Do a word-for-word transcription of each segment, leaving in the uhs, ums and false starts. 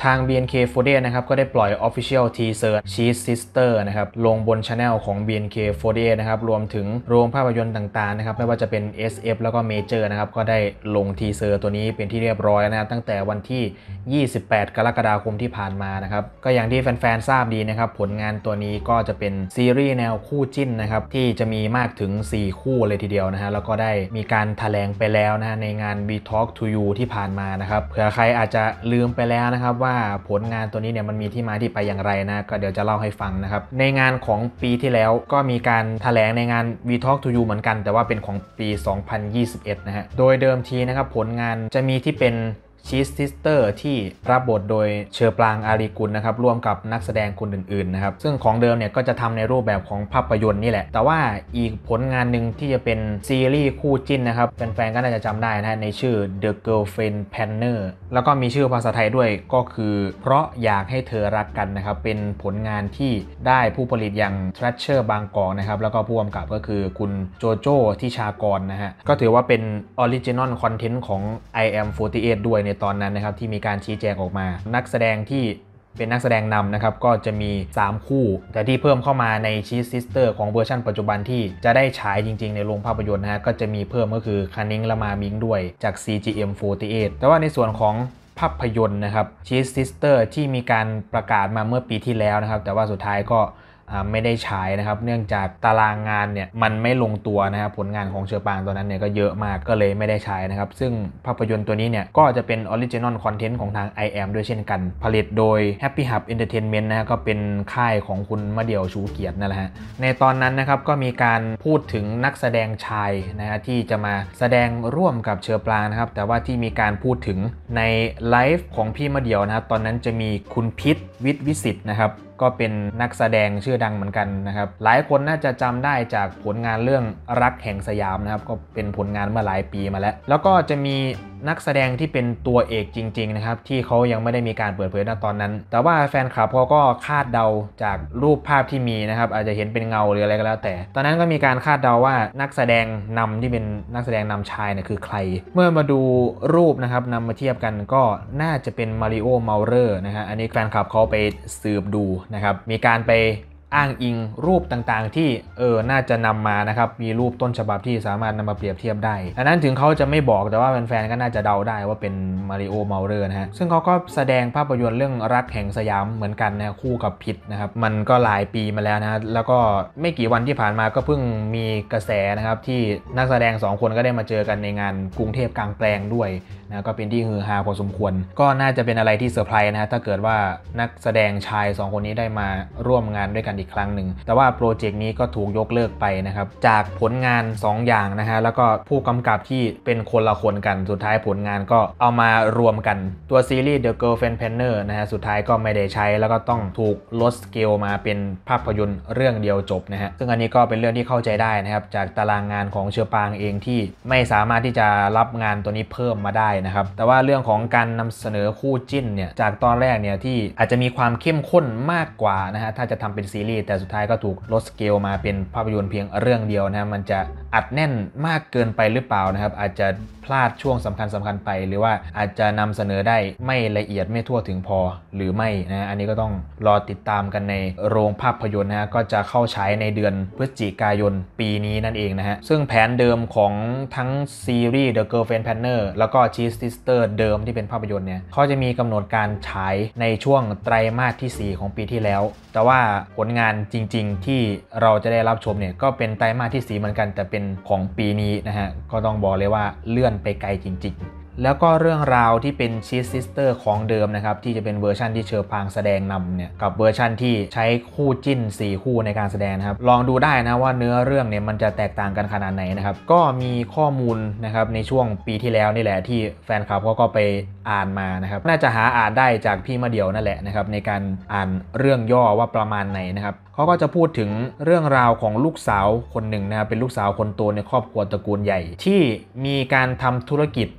ทาง บี เอ็น เค โฟร์ตี้เอท นะครับก็ได้ปล่อย Official Teaser Cheese Sister นะครับลงบน Channel ของ บี เอ็น เค โฟร์ตี้เอท นะครับรวมถึงโรงภาพยนตร์ต่างๆนะครับไม่ว่าจะเป็น เอส เอฟ แล้วก็ Major นะครับก็ได้ลงทีเซอร์ตัวนี้เป็นที่เรียบร้อยนะครับตั้งแต่วันที่ยี่สิบแปดกรกฎาคมที่ผ่านมานะครับก็อย่างที่แฟนๆทราบดีนะครับผลงานตัวนี้ก็จะเป็นซีรีส์แนวคู่จิ้นนะครับที่จะมีมากถึงสี่คู่เลยทีเดียวนะฮะแล้วก็ได้มีการแถลงไปแล้วนะฮะในงาน We Talk to You ที่ผ่านมานะครับเผื่อใครอาจจะลืมไปแล้วนะครับว่าผลงานตัวนี้เนี่ยมันมีที่มาที่ไปอย่างไรนะก็เดี๋ยวจะเล่าให้ฟังนะครับในงานของปีที่แล้วก็มีการแถลงในงาน We Talk to You เหมือนกันแต่ว่าเป็นของปีสองพันยี่สิบเอ็ดนะฮะโดยเดิมทีนะครับผลงานจะมีที่เป็นชีสซิสเตอร์ที่รับบทโดยเชอปรางอารีกุลนะครับร่วมกับนักแสดงคนอื่นๆนะครับซึ่งของเดิมเนี่ยก็จะทำในรูปแบบของภาพยนตร์นี่แหละแต่ว่าอีกผลงานหนึ่งที่จะเป็นซีรีส์คู่จิ้นนะครับแฟนๆก็น่าจะจำได้นะในชื่อ The Girlfriend Planner แล้วก็มีชื่อภาษาไทยด้วยก็คือเพราะอยากให้เธอรักกันนะครับเป็นผลงานที่ได้ผู้ผลิตอย่าง Thrasher บางกอกนะครับแล้วก็ผู้กำกับก็คือคุณโจโจ้ทิชากรนะฮะก็ถือว่าเป็น Original Content ของ ไอ แอม โฟร์ตี้เอท ด้วยในตอนนั้นนะครับที่มีการชี้แจงออกมานักแสดงที่เป็นนักแสดงนำนะครับก็จะมีสามคู่แต่ที่เพิ่มเข้ามาใน Cheese Sister ของเวอร์ชันปัจจุบันที่จะได้ฉายจริงๆในโรงภาพยนตร์นะฮะก็จะมีเพิ่มก็คือคานิงและมามิงด้วยจาก ซี จี เอ็ม โฟร์ตี้เอท แต่ว่าในส่วนของภาพยนตร์นะครับ Cheese Sister ที่มีการประกาศมาเมื่อปีที่แล้วนะครับแต่ว่าสุดท้ายก็ไม่ได้ฉายนะครับเนื่องจากตารางงานเนี่ยมันไม่ลงตัวนะครับผลงานของเชอปางตัวนั้นเนี่ยก็เยอะมากก็เลยไม่ได้ฉายนะครับซึ่งภาพยนตร์ตัวนี้เนี่ยก็จะเป็น Original Content ของทาง ไอ แอม ด้วยเช่นกันผลิตโดย Happy Hub Entertainment นะฮะก็เป็นค่ายของคุณมะเดี่ยวชูเกียรตินั่นแหละฮะในตอนนั้นนะครับก็มีการพูดถึงนักแสดงชายนะฮะที่จะมาแสดงร่วมกับเชอปางนะครับแต่ว่าที่มีการพูดถึงในไลฟ์ของพี่มะเดี่ยวนะครับตอนนั้นจะมีคุณพิษวิทย์วิสิทธิ์นะครับก็เป็นนักแสดงชื่อดังเหมือนกันนะครับหลายคนน่าจะจำได้จากผลงานเรื่องรักแห่งสยามนะครับก็เป็นผลงานเมื่อหลายปีมาแล้วแล้วก็จะมีนักแสดงที่เป็นตัวเอกจริงๆนะครับที่เขายังไม่ได้มีการเปิดเผยณตอนนั้นแต่ว่าแฟนคลับเขาก็คาดเดาจากรูปภาพที่มีนะครับอาจจะเห็นเป็นเงาหรืออะไรก็แล้วแต่ตอนนั้นก็มีการคาดเดาว่านักแสดงนำที่เป็นนักแสดงนำชายเนี่ยคือใครเมื่อมาดูรูปนะครับนำมาเทียบกันก็น่าจะเป็นมาริโอเมาเลอร์นะฮะอันนี้แฟนคลับเขาไปสืบดูนะครับมีการไปอ้างอิงรูปต่างๆที่เออน่าจะนำมานะครับมีรูปต้นฉบับที่สามารถนำมาเปรียบเทียบได้ดังนั้นถึงเขาจะไม่บอกแต่ว่าแฟนๆก็น่าจะเดาได้ว่าเป็นมาริโอเมาเลอร์นะฮะซึ่งเขาก็แสดงภาพยนตร์เรื่องรักแห่งสยามเหมือนกันนะคู่กับพิษนะครับมันก็หลายปีมาแล้วนะแล้วก็ไม่กี่วันที่ผ่านมาก็เพิ่งมีกระแสนะครับที่นักแสดงสองคนก็ได้มาเจอกันในงานกรุงเทพกลางแปลงด้วยนะก็เป็นที่ฮือฮาพอสมควรก็น่าจะเป็นอะไรที่เซอร์ไพรส์นะถ้าเกิดว่านักแสดงชายสองคนนี้ได้มาร่วมงานด้วยกันอีกครั้งหนึ่งแต่ว่าโปรเจกต์นี้ก็ถูกยกเลิกไปนะครับจากผลงานสองอย่างนะฮะแล้วก็ผู้กำกับที่เป็นคนละคนกันสุดท้ายผลงานก็เอามารวมกันตัวซีรีส์ The Girlfriend Planner นะฮะสุดท้ายก็ไม่ได้ใช้แล้วก็ต้องถูกลดสเกลมาเป็นภาพยนตร์เรื่องเดียวจบนะฮะซึ่งอันนี้ก็เป็นเรื่องที่เข้าใจได้นะครับจากตารางงานของเชอปางเองที่ไม่สามารถที่จะรับงานตัวนี้เพิ่มมาได้นะครับแต่ว่าเรื่องของการนำเสนอคู่จิ้นเนี่ยจากตอนแรกเนี่ยที่อาจจะมีความเข้มข้นมากกว่านะฮะถ้าจะทำเป็นซีรีส์แต่สุดท้ายก็ถูกลดสเกลมาเป็นภาพยนตร์เพียงเรื่องเดียวนะมันจะอัดแน่นมากเกินไปหรือเปล่านะครับอาจจะพลาดช่วงสำคัญสำคัญไปหรือว่าอาจจะนำเสนอได้ไม่ละเอียดไม่ทั่วถึงพอหรือไม่นะอันนี้ก็ต้องรอติดตามกันในโรงภาพยนตร์นะฮะก็จะเข้าฉายในเดือนพฤศจิกายนปีนี้นั่นเองนะฮะซึ่งแผนเดิมของทั้งซีรีส์ The Girlfriend Planner แล้วก็ Cheese Sister เดิมที่เป็นภาพยนตร์เนี่ยเขาจะมีกำหนดการฉายในช่วงไตรมาสที่สี่ของปีที่แล้วแต่ว่าผลงานจริงๆที่เราจะได้รับชมเนี่ยก็เป็นไตรมาสที่สี่เหมือนกันแต่เป็นของปีนี้นะฮะก็ต้องบอกเลยว่าเลื่อนไปไกลจริงๆแล้วก็เรื่องราวที่เป็น Cheese Sister ของเดิมนะครับที่จะเป็นเวอร์ชันที่เชอปางแสดงนำเนี่ยกับเวอร์ชันที่ใช้คู่จิ้นสี่คู่ในการแสดงนะครับลองดูได้นะว่าเนื้อเรื่องเนี่ยมันจะแตกต่างกันขนาดไหนนะครับก็มีข้อมูลนะครับในช่วงปีที่แล้วนี่แหละที่แฟนคลับเขาก็ไปอ่านมานะครับน่าจะหาอ่านได้จากพี่มะเดี่ยวนั่นแหละนะครับในการอ่านเรื่องย่อว่าประมาณไหนนะครับเขาก็จะพูดถึงเรื่องราวของลูกสาวคนหนึ่งนะครับเป็นลูกสาวคนโตในครอบครัวตระกูลใหญ่ที่มีการทำธุรกิจนะฮะ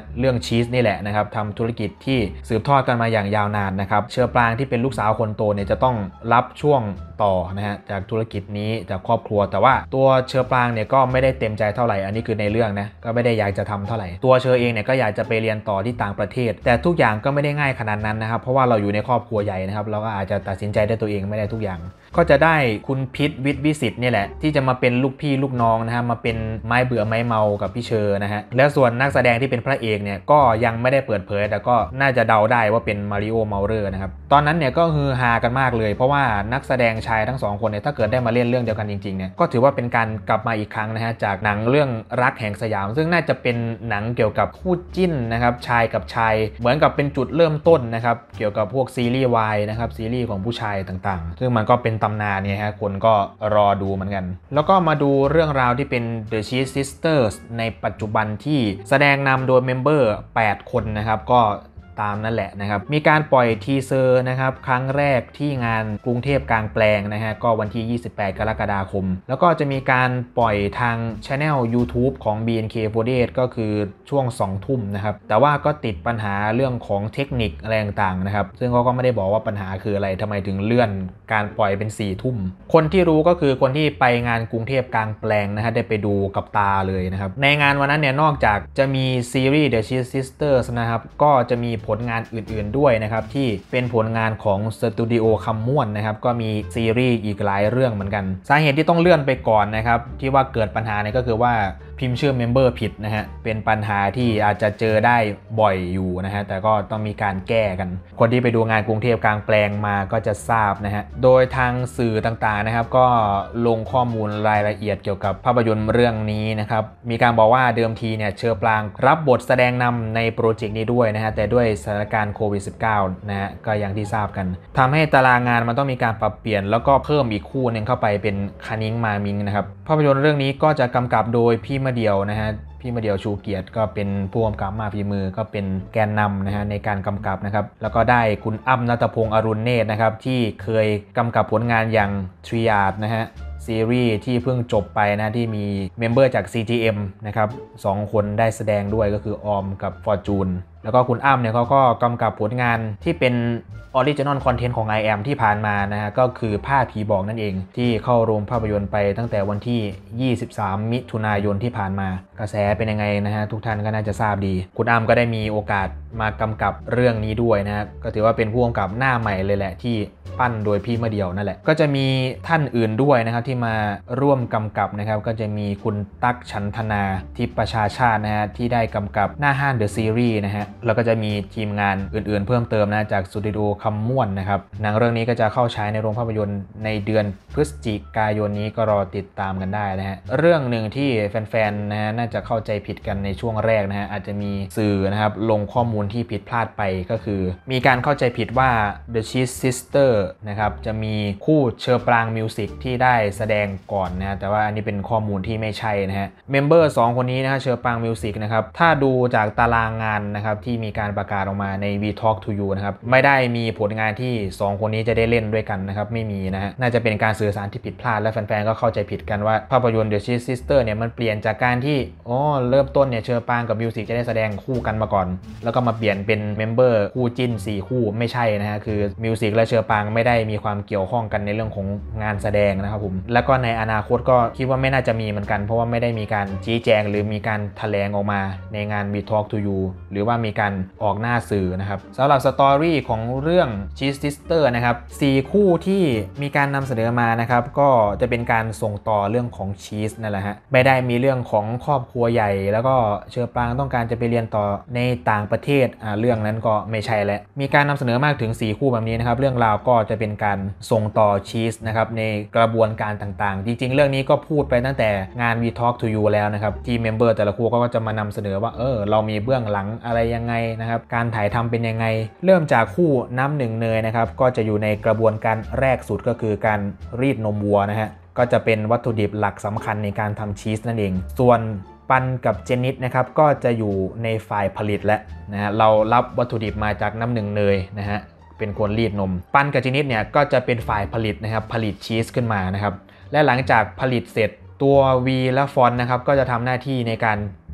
เรื่องชีสนี่แหละนะครับทำธุรกิจที่สืบทอดกันมาอย่างยาวนานนะครับเชอปรางที่เป็นลูกสาวคนโตเนี่ยจะต้องรับช่วงต่อนะฮะจากธุรกิจนี้จากครอบครัวแต่ว่าตัวเชอปรางเนี่ยก็ไม่ได้เต็มใจเท่าไหร่อันนี้คือในเรื่องนะก็ไม่ได้อยากจะทำเท่าไหร่ตัวเชอเองเนี่ยก็อยากจะไปเรียนต่อที่ต่างประเทศแต่ทุกอย่างก็ไม่ได้ง่ายขนาดนั้นนะครับเพราะว่าเราอยู่ในครอบครัวใหญ่นะครับเราก็อาจจะตัดสินใจได้ตัวเองไม่ได้ทุกอย่างก็จะได้คุณพิษวิทย์วิสิตนี่แหละที่จะมาเป็นลูกพี่ลูกน้องนะฮะมาเป็นไม้เบื่อไม้เมากับพี่เชอนะฮะและส่วนนักแสดงที่เป็นพระเอกเนี่ยก็ยังไม่ได้เปิดเผยแต่ก็น่าจะเดาได้ว่าเป็นมาริโอเมาเลอร์นะครับตอนนั้นเนี่ยก็ฮือฮากันมากเลยเพราะว่านักแสดงชายทั้งสองคนเนี่ยถ้าเกิดได้มาเล่นเรื่องเดียวกันจริงๆเนี่ยก็ถือว่าเป็นการกลับมาอีกครั้งนะฮะจากหนังเรื่องรักแห่งสยามซึ่งน่าจะเป็นหนังเกี่ยวกับคู่จิ้นนะครับชายกับชายเหมือนกับเป็นจุดเริ่มต้นนะครับเกี่ยวกับพวกซีรีส์วายนะครับซีรีส์ของผู้ชายต่างๆซึ่งมันก็เป็นตำนานเนี่ยฮะคนก็รอดูเหมือนกันแล้วก็มาดูเรื่องราวที่เป็น The Cheese Sisters ในปัจจุบันที่แสดงนำโดยเมมเบอร์แปดคนนะครับก็ตามนั่นแหละนะครับมีการปล่อยทีเซอร์นะครับครั้งแรกที่งานกรุงเทพกลางแปลงนะฮะก็วันที่ยี่สิบแปดกรกฎาคมแล้วก็จะมีการปล่อยทาง Channel YouTube ของ บี เอ็น เค โฟร์ตี้เอท ก็คือช่วงสองทุ่มนะครับแต่ว่าก็ติดปัญหาเรื่องของเทคนิคอะไรต่างๆนะครับซึ่งเขาก็ไม่ได้บอกว่าปัญหาคืออะไรทำไมถึงเลื่อนการปล่อยเป็นสี่ทุ่มคนที่รู้ก็คือคนที่ไปงานกรุงเทพกลางแปลงนะฮะได้ไปดูกับตาเลยนะครับในงานวันนั้นเนี่ยนอกจากจะมีซีรีส์ The Cheese Sisters นะครับก็จะมีผลงานอื่นๆด้วยนะครับที่เป็นผลงานของสตูดิโอคำม่วนนะครับก็มีซีรีส์อีกหลายเรื่องเหมือนกันสาเหตุที่ต้องเลื่อนไปก่อนนะครับที่ว่าเกิดปัญหาเนี่ยก็คือว่าพิมพ์ชื่อเมมเบอร์ผิดนะฮะเป็นปัญหาที่อาจจะเจอได้บ่อยอยู่นะฮะแต่ก็ต้องมีการแก้กันคนที่ไปดูงานกรุงเทพกลางแปลงมาก็จะทราบนะฮะโดยทางสื่อต่างๆนะครับก็ลงข้อมูลรายละเอียดเกี่ยวกับภาพยนตร์เรื่องนี้นะครับมีการบอกว่าเดิมทีเนี่ยเชอปรางรับบทแสดงนำในโปรเจกต์นี้ด้วยนะฮะแต่ด้วยสถานการณ์โควิด สิบเก้า นะฮะก็อย่างที่ทราบกันทำให้ตารางงานมันต้องมีการปรับเปลี่ยนแล้วก็เพิ่มอีกคู่หนึ่งเข้าไปเป็นคานิ้งมามิงนะครับภาพยนตร์เรื่องนี้ก็จะกำกับโดยพี่มาเดียวนะฮะพี่มาเดียวชูเกียรติก็เป็นผู้กำกับมาฝีมือก็เป็นแกนนำนะฮะในการกำกับนะครับแล้วก็ได้คุณอ้ำณัฐพงษ์อรุณเนตรนะครับที่เคยกำกับผลงานอย่างทริอาดนะฮะซีรีส์ที่เพิ่งจบไปนะที่มีเมมเบอร์จาก ซี จี เอ็ม นะครับสองคนได้แสดงด้วยก็คือออมกับฟอร์จูนแล้วก็คุณอ้ำเนี่ยเขาก็กำกับผลงานที่เป็นออริจินอลคอนเทนต์ของ ไอ แอม ที่ผ่านมานะฮะก็คือผ้าผีบอกนั่นเองที่เข้าโรงภาพยนตร์ไปตั้งแต่วันที่ยี่สิบสามมิถุนายนที่ผ่านมากระแสเป็นยังไงนะฮะทุกท่านก็น่าจะทราบดีคุณอ้ำก็ได้มีโอกาสมากำกับเรื่องนี้ด้วยนะฮะก็ถือว่าเป็นผู้กำกับหน้าใหม่เลยแหละที่ปั้นโดยพี่มาเดียวนั่นแหละก็จะมีท่านอื่นด้วยนะครับที่มาร่วมกำกับนะครับก็จะมีคุณตั๊กฉันทนาทิพย์ประชาชาตินะฮะที่ได้กำกับหน้าห้านเดอะซีรีส์นะฮะแล้วก็จะมีทีมงานอื่นๆเพิ่มเติมนะจากสตูดิโอคำม่วนนะครับหนังเรื่องนี้ก็จะเข้าฉายในโรงภาพยนตร์ในเดือนพฤศจิกายนนี้ก็รอติดตามกันได้นะฮะเรื่องหนึ่งที่แฟนๆนะฮะน่าจะเข้าใจผิดกันในช่วงแรกนะฮะอาจจะมีสื่อนะครับลงข้อมูลที่ผิดพลาดไปก็คือมีการเข้าใจผิดว่า The Cheese Sister นะครับจะมีคู่เชอปรางมิวสิกที่ได้แสดงก่อนนะแต่ว่าอันนี้เป็นข้อมูลที่ไม่ใช่นะฮะเมมเบอร์สองคนนี้นะฮะเชอปรางมิวสิกนะครับถ้าดูจากตารางงานนะครับที่มีการประกาศออกมาใน We Talk to You นะครับไม่ได้มีผลงานที่สองคนนี้จะได้เล่นด้วยกันนะครับไม่มีนะฮะน่าจะเป็นการสื่อสารที่ผิดพลาดและแฟนๆก็เข้าใจผิดกันว่าภาพยนตร์ The Cheese Sister เนี่ยมันเปลี่ยนจากการที่อ๋อเริ่มต้นเนี่ยเชอปรางกับมิวสิกจะได้แสดงคู่กันมาก่อนแล้วก็มาเปลี่ยนเป็นเมมเบอร์คู่จิ้นสี่คู่ไม่ใช่นะฮะคือมิวสิกและเชอปรางไม่ได้มีความเกี่ยวข้องกันในเรื่องของงานแสดงนะครับผมแล้วก็ในอนาคตก็คิดว่าไม่น่าจะมีเหมือนกันเพราะว่าไม่ได้มีการชี้แจงหรือมีการแถลงออกมาในงาน We Talk to You หรือว่ามีการออกหน้าสื่อนะครับสำหรับสตอรี่ของเรื่อง Cheese Sister นะครับสี่คู่ที่มีการนำเสนอมานะครับก็จะเป็นการส่งต่อเรื่องของชีสนั่นแหละฮะไม่ได้มีเรื่องของครอบครัวใหญ่แล้วก็เชอปรางต้องการจะไปเรียนต่อในต่างประเทศอ่าเรื่องนั้นก็ไม่ใช่แล้วมีการนำเสนอมากถึงสี่คู่แบบนี้นะครับเรื่องราวก็จะเป็นการส่งต่อชีสนะครับในกระบวนการต่างๆจริงๆเรื่องนี้ก็พูดไปตั้งแต่งาน We Talk to You แล้วนะครับที่เมมเบอร์แต่ละคู่ก็จะมานำเสนอว่าเออเรามีเบื้องหลังอะไรยังไงนะครับการถ่ายทำเป็นยังไงเริ่มจากคู่น้ำหนึ่งเนยนะครับก็จะอยู่ในกระบวนการแรกสุดก็คือการรีดนมวัวนะฮะก็จะเป็นวัตถุดิบหลักสำคัญในการทำชีสนั่นเองส่วนปันกับเจนิสนะครับก็จะอยู่ในฝ่ายผลิตและนะฮะเรารับวัตถุดิบมาจากน้ำหนึ่งเนยนะฮะเป็นคนรีดนมปันกับเจนิสเนี่ยก็จะเป็นฝ่ายผลิตนะครับผลิตชีสขึ้นมานะครับและหลังจากผลิตเสร็จตัว V และฟอนนะครับก็จะทำหน้าที่ในการ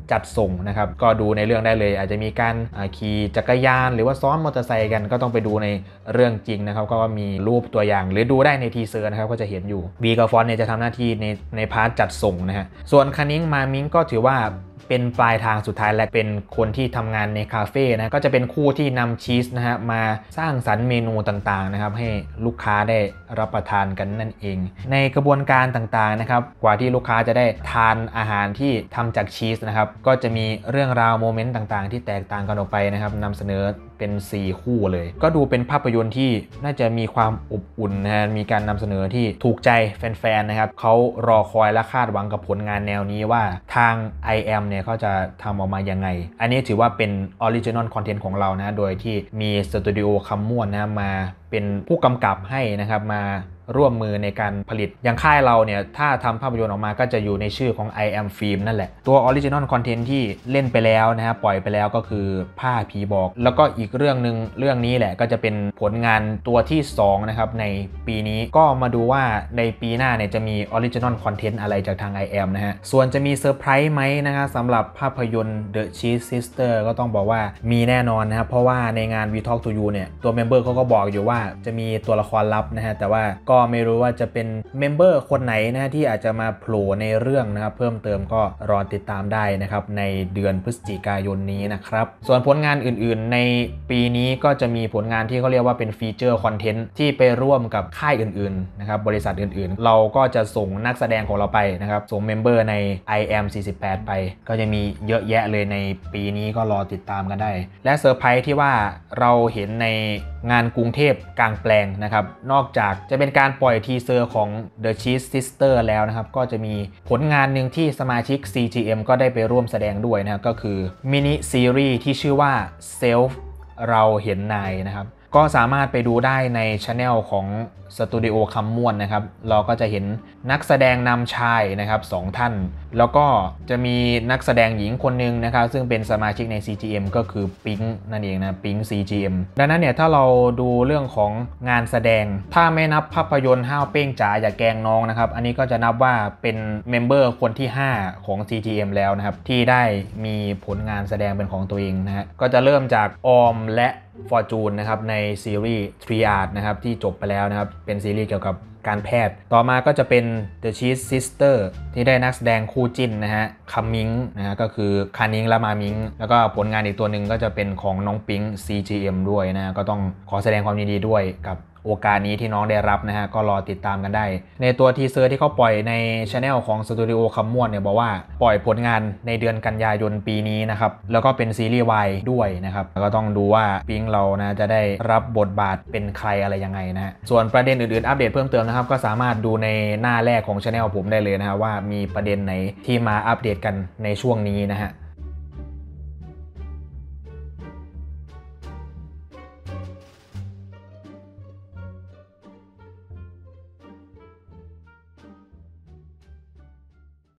จัดส่งนะครับก็ดูในเรื่องได้เลยอาจจะมีการขี่จักรยานหรือว่าซ้อนมอเตอร์ไซค์กันก็ต้องไปดูในเรื่องจริงนะครับก็มีรูปตัวอย่างหรือดูได้ในทีเซอร์นะครับก็จะเห็นอยู่วีกับฟอนเนี่ยจะทำหน้าที่ในในพาร์ทจัดส่งนะฮะส่วนคานิงมามิงก็ถือว่าเป็นปลายทางสุดท้ายและเป็นคนที่ทำงานในคาเฟ่นะก็จะเป็นคู่ที่นำชีสนะฮะมาสร้างสรรค์เมนูต่างๆนะครับให้ลูกค้าได้รับประทานกันนั่นเองในกระบวนการต่างๆนะครับกว่าที่ลูกค้าจะได้ทานอาหารที่ทำจากชีสนะครับก็จะมีเรื่องราวโมเมนต์ต่างๆที่แตกต่างกันออกไปนะครับนำเสนอเป็นสี่คู่เลยก็ดูเป็นภาพยนตร์ที่น่าจะมีความอบอุ่นนะฮะมีการนำเสนอที่ถูกใจแฟนๆนะครับเขารอคอยและคาดหวังกับผลงานแนวนี้ว่าทาง ไอ แอม เนี่ยเขาจะทำออกมายังไงอันนี้ถือว่าเป็นออริจินอลคอนเทนต์ของเรานะโดยที่มีสตูดิโอคำม่วนนะมาเป็นผู้กำกับให้นะครับมาร่วมมือในการผลิตอย่างค่ายเราเนี่ยถ้าทำภาพยนตร์ออกมาก็จะอยู่ในชื่อของ ไอ แอม Film นั่นแหละตัวออริจินอลคอนเทนต์ที่เล่นไปแล้วนะฮะปล่อยไปแล้วก็คือผ้าผีบอกแล้วก็อีกเรื่องหนึ่งเรื่องนี้แหละก็จะเป็นผลงานตัวที่สองนะครับในปีนี้ก็มาดูว่าในปีหน้าเนี่ยจะมีออริจินอลคอนเทนต์อะไรจากทาง ไอ แอม นะฮะส่วนจะมีเซอร์ไพรส์ไหมนะครับสำหรับภาพยนตร์ The Cheese Sister ก็ต้องบอกว่ามีแน่นอนนะครับเพราะว่าในงาน We Talk to You เนี่ยตัวเมมเบอร์เขาก็บอกอยู่ว่าจะมีตัวละครลับนะฮะแต่ว่าก็ไม่รู้ว่าจะเป็นเมมเบอร์คนไหนนะที่อาจจะมาโผล่ในเรื่องนะครับเพิ่มเติมก็รอติดตามได้นะครับในเดือนพฤศจิกายนนี้นะครับส่วนผลงานอื่นๆในปีนี้ก็จะมีผลงานที่เขาเรียกว่าเป็นฟีเจอร์คอนเทนต์ที่ไปร่วมกับค่ายอื่นๆนะครับบริษัทอื่นๆเราก็จะส่งนักแสดงของเราไปนะครับส่งเมมเบอร์ใน ไอ แอม สี่สิบแปดไปก็จะมีเยอะแยะเลยในปีนี้ก็รอติดตามกันได้และเซอร์ไพรส์ที่ว่าเราเห็นในงานกรุงเทพกลางแปลงนะครับนอกจากจะเป็นการปล่อยทีเซอร์ของ The Cheese Sister แล้วนะครับก็จะมีผลงานหนึ่งที่สมาชิก ซี จี เอ็ม ก็ได้ไปร่วมแสดงด้วยนะครับก็คือมินิซีรีส์ที่ชื่อว่า Self เราเห็นนายนะครับก็สามารถไปดูได้ในช anel ของสตูดิโอคำม่วนนะครับเราก็จะเห็นนักแสดงนำชายนะครับสองท่านแล้วก็จะมีนักแสดงหญิงคนหนึ่งนะครับซึ่งเป็นสมาชิกใน ซี จี เอ็ม ก็คือปิงนั่นเองนะปิง ซี จี เอ็ม ดังนั้นเนี่ยถ้าเราดูเรื่องของงานแสดงถ้าไม่นับภาพยนตร์ห้าวเป้งจ๋าอย่าแกล้งน้องนะครับอันนี้ก็จะนับว่าเป็นเมมเบอร์คนที่ห้าของ ซี จี เอ็ม แล้วนะครับที่ได้มีผลงานแสดงเป็นของตัวเองนะฮะก็จะเริ่มจากออมและฟอร์จูนนะครับในซีรีส์ Three Art นะครับที่จบไปแล้วนะครับเป็นซีรีส์เกี่ยวกับการแพทย์ต่อมาก็จะเป็น The Cheese Sister ที่ได้นักแสดงคู่จิ้นนะฮะคัมมิงนะฮะก็คือคานิงและมามิงแล้วก็ผลงานอีกตัวหนึ่งก็จะเป็นของน้องปิง ซี จี เอ็ม ด้วยนะก็ต้องขอแสดงความยินดีด้วยกับโอกาสนี้ที่น้องได้รับนะฮะก็รอติดตามกันได้ในตัวทีเซอร์ที่เขาปล่อยในช anel ของสตูดิโอคำม่วนเนี่ยบอกว่าปล่อยผลงานในเดือนกันยายนปีนี้นะครับแล้วก็เป็นซีรีส์ Y ด้วยนะครับแล้วก็ต้องดูว่าปิงเรานะจะได้รับบทบาทเป็นใครอะไรยังไงนะฮะส่วนประเด็นอื่นๆอัปเดตเพิ่มเติมนะครับก็สามารถดูในหน้าแรกของช anel ผมได้เลยนะฮะว่ามีประเด็นไหนที่มาอัปเดตกันในช่วงนี้นะฮะ